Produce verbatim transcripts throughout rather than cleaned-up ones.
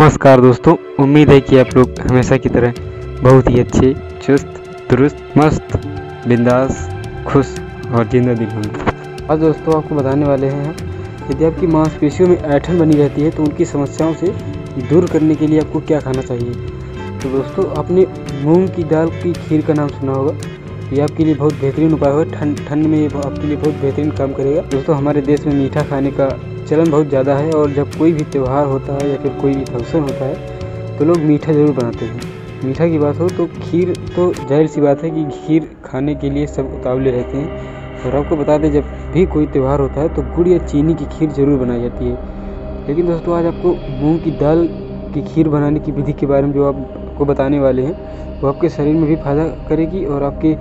नमस्कार दोस्तों, उम्मीद है कि आप लोग हमेशा की तरह बहुत ही अच्छे, चुस्त दुरुस्त मस्त बिंदास खुश और जिंदा दिल होंगे। आज दोस्तों आपको बताने वाले हैं, यदि आपकी मांसपेशियों में ऐंठन बनी रहती है तो उनकी समस्याओं से दूर करने के लिए आपको क्या खाना चाहिए। तो दोस्तों आपने मूंग की दाल की खीर का नाम सुना होगा। ये आपके लिए बहुत बेहतरीन उपाय होगा। ठंड ठंड में ये आपके लिए बहुत बेहतरीन काम करेगा। दोस्तों हमारे देश में मीठा खाने का चलन बहुत ज़्यादा है और जब कोई भी त्यौहार होता है या फिर कोई भी फंक्शन होता है तो लोग मीठा ज़रूर बनाते हैं। मीठा की बात हो तो खीर तो जाहिर सी बात है कि खीर खाने के लिए सब उतावले रहते हैं। और आपको बता दें, जब भी कोई त्यौहार होता है तो गुड़ या चीनी की खीर ज़रूर बनाई जाती है। लेकिन दोस्तों आज आपको मूँग की दाल की खीर बनाने की विधि के बारे में जो आपको बताने वाले हैं वो आपके शरीर में भी फ़ायदा करेगी और आपके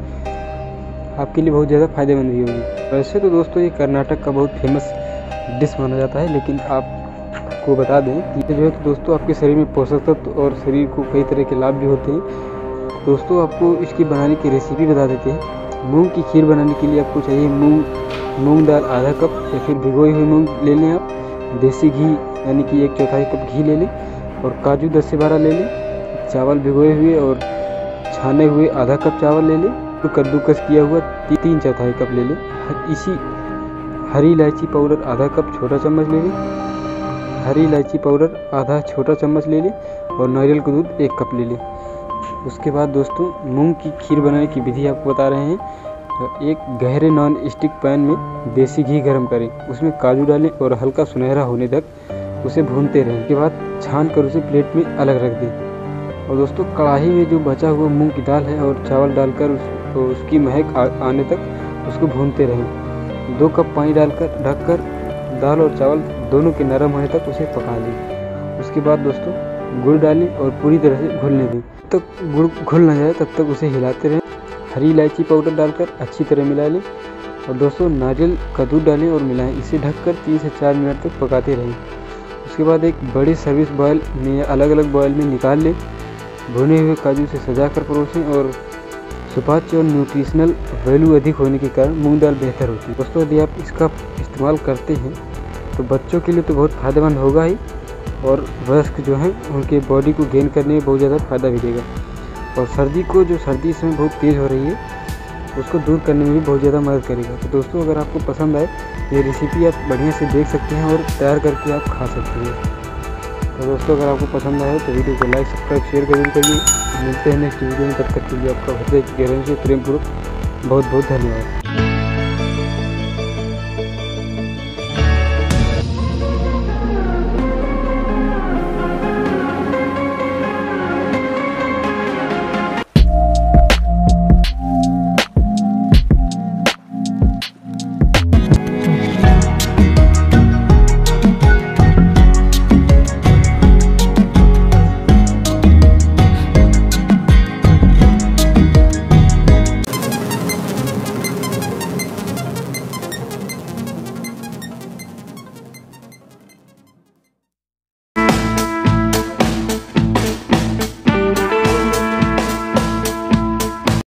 आपके लिए बहुत ज़्यादा फ़ायदेमंद भी होगी। वैसे तो दोस्तों ये कर्नाटक का बहुत फेमस डिश माना जाता है, लेकिन आपको बता दें कि जो है तो दोस्तों आपके शरीर में पोषक तत्व और शरीर को कई तरह के लाभ भी होते हैं। दोस्तों आपको इसकी बनाने की रेसिपी बता देते हैं। मूंग की खीर बनाने के लिए आपको चाहिए मूंग मूंग दाल आधा कप या फिर भिगोई हुई मूंग ले लें आप। देसी घी यानी कि एक चौथाई कप घी ले लें और काजू दस से बारह ले लें। चावल भिगोए हुए और छाने हुए आधा कप चावल ले लें। तो कद्दूकस किया हुआ ती, तीन चौथाई कप ले लें। इसी हरी इलायची पाउडर आधा कप छोटा चम्मच ले लें। हरी इलायची पाउडर आधा छोटा चम्मच ले लें और नारियल का दूध एक कप ले लें। उसके बाद दोस्तों मूंग की खीर बनाने की विधि आपको बता रहे हैं। तो एक गहरे नॉन स्टिक पैन में देसी घी गर्म करें, उसमें काजू डालें और हल्का सुनहरा होने तक उसे भूनते रहें। उसके बाद छान कर उसे प्लेट में अलग रख दें। और दोस्तों कढ़ाई में जो बचा हुआ मूंग की दाल है और चावल डालकर उस, तो उसकी महक आ, आने तक उसको भूनते रहें। दो कप पानी डालकर ढककर दाल और चावल दोनों के नरम होने तक उसे पका लें। उसके बाद दोस्तों गुड़ डालें और पूरी तरह से घुलने दें। तब तक गुड़ घुल न जाए तब तक उसे हिलाते रहें। हरी इलायची पाउडर डालकर अच्छी तरह मिला लें और दोस्तों नारियल का दूध डालें और मिलाएं। इसे ढककर तीन से चार मिनट तक पकाते रहें। उसके बाद एक बड़े सर्विस बॉयल में या अलग अलग बॉयल में निकाल लें। भुने हुए काजू से सजाकर परोसें और सुपाच्य और न्यूट्रिशनल वैल्यू अधिक होने के कारण मूंग दाल बेहतर होती है। दोस्तों यदि आप इसका इस्तेमाल करते हैं तो बच्चों के लिए तो बहुत फ़ायदेमंद होगा ही, और वयस्क जो हैं उनके बॉडी को गेन करने में बहुत ज़्यादा फ़ायदा भी देगा। और सर्दी को जो सर्दी इस समय बहुत तेज़ हो रही है उसको दूर करने में भी बहुत ज़्यादा मदद करेगा। तो दोस्तों अगर आपको पसंद आए ये रेसिपी आप बढ़िया से देख सकते हैं और तैयार करके आप खा सकते हैं। तो दोस्तों अगर आपको पसंद आए तो वीडियो को लाइक सब्सक्राइब शेयर जरूर करिए। मिलते हैं नेक्स्ट वीडियो में, तब तक के लिए आपका हृदय गहराई से प्रेम पूर्वक बहुत बहुत धन्यवाद।